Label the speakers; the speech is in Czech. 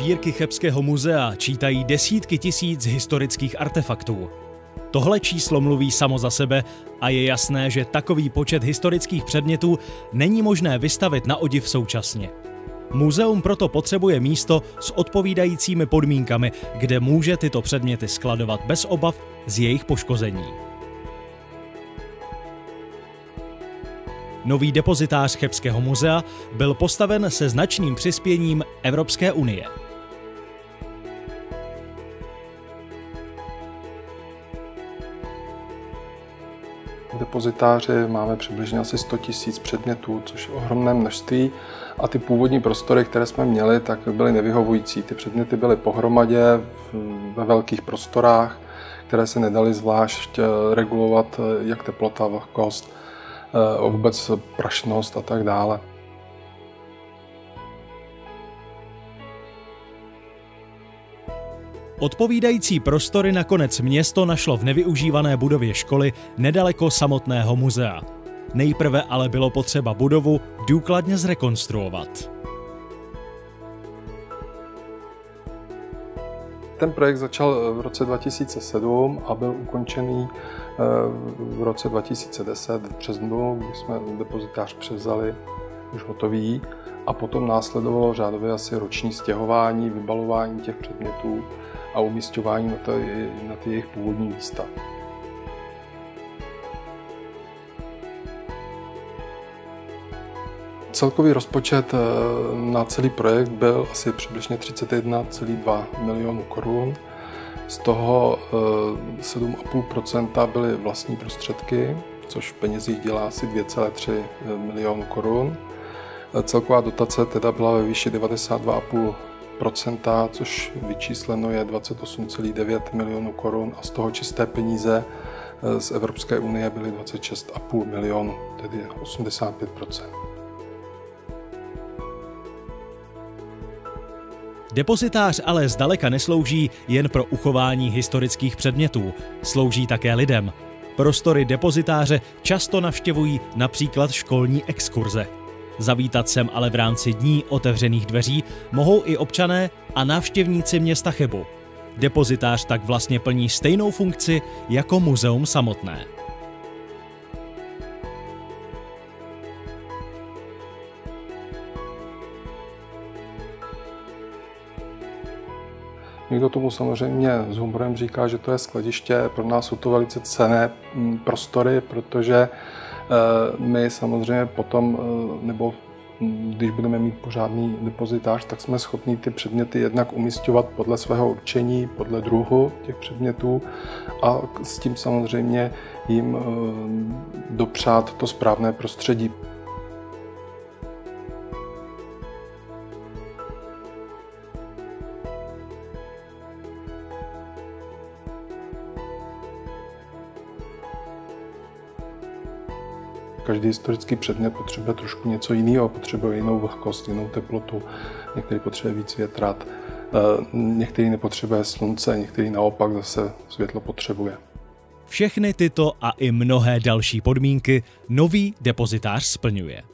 Speaker 1: sbírky Chebského muzea čítají desítky tisíc historických artefaktů. Tohle číslo mluví samo za sebe a je jasné, že takový počet historických předmětů není možné vystavit na odiv současně. Muzeum proto potřebuje místo s odpovídajícími podmínkami, kde může tyto předměty skladovat bez obav z jejich poškození. Nový depozitář Chebského muzea byl postaven se značným přispěním Evropské unie.
Speaker 2: V depozitáři máme přibližně asi 100 000 předmětů, což je ohromné množství. A ty původní prostory, které jsme měli, tak byly nevyhovující. Ty předměty byly pohromadě ve velkých prostorách, které se nedaly zvlášť regulovat, jak teplota, vlhkost, vůbec prašnost a tak dále.
Speaker 1: Odpovídající prostory nakonec město našlo v nevyužívané budově školy nedaleko samotného muzea. Nejprve ale bylo potřeba budovu důkladně zrekonstruovat.
Speaker 2: Ten projekt začal v roce 2007 a byl ukončený v roce 2010 v březnu, kdy jsme depozitář převzali už hotový, a potom následovalo řádově asi roční stěhování, vybalování těch předmětů a umísťování na ty jejich původní místa. Celkový rozpočet na celý projekt byl asi přibližně 31,2 milionu korun. Z toho 7,5% byly vlastní prostředky, což v penězích dělá asi 2,3 milionu korun. Celková dotace teda byla ve výši 92,5%, což vyčísleno je 28,9 milionů korun, a z toho čisté peníze z Evropské unie byly 26,5 milionů, tedy 85%.
Speaker 1: Depozitář ale zdaleka neslouží jen pro uchování historických předmětů, slouží také lidem. Prostory depozitáře často navštěvují například školní exkurze. Zavítat sem ale v rámci dní otevřených dveří mohou i občané a návštěvníci města Chebu. Depozitář tak vlastně plní stejnou funkci jako muzeum samotné.
Speaker 2: Někdo tomu samozřejmě s humorem říká, že to je skladiště. Pro nás jsou to velice cenné prostory, protože my samozřejmě potom, nebo když budeme mít pořádný depozitář, tak jsme schopni ty předměty jednak umísťovat podle svého určení, podle druhu těch předmětů, a s tím samozřejmě jim dopřát to správné prostředí. Každý historický předmět potřebuje trošku něco jiného, potřebuje jinou vlhkost, jinou teplotu, některý potřebuje víc větrat, některý nepotřebuje slunce, některý naopak zase světlo potřebuje.
Speaker 1: Všechny tyto a i mnohé další podmínky nový depozitář splňuje.